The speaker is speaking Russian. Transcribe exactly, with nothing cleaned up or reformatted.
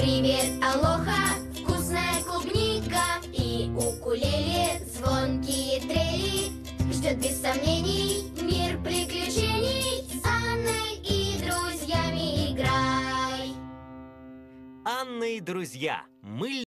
Привет, алоха, вкусная клубника и укулеле, звонкие трели. Ждет без сомнений мир приключений. С Анной и друзьями играй. Анна и друзья, мы